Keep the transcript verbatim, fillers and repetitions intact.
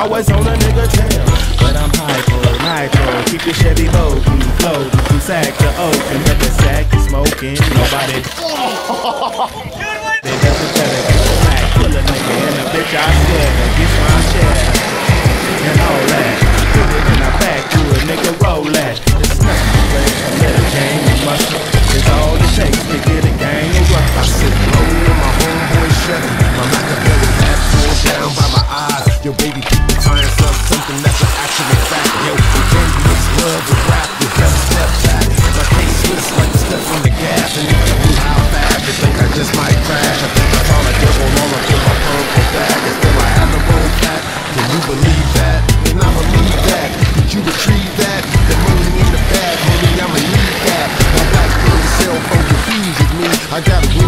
Always on a nigga tail, but I'm hypo, nitro. Keep your Chevy low, flow, from sack to oak, and the sack is smoking. Nobody. They just tell it, smack, pull a nigga, and a bitch I swear, gets my share, and all that. Put it in the back, do a nigga roll that. It's nothing, but a little game of muscle. It's all it takes to get a gang of rough. I sit low on my homeboy Chevy. My Machiavelli hat pulled down by my eyes. Yo, baby, people tying up something that's an actual fact. Yo, you can't mix love with rap. You gotta step back. My case was like a step on the gas. And if you knew how bad you think I just might crash. I think I thought I did go wrong until my purple bag. And still I have the road back. Can you believe that? And I believe that. Did you retrieve that? The money in the bag, homie, I'ma need that. My black girl cell phone confuses me. I got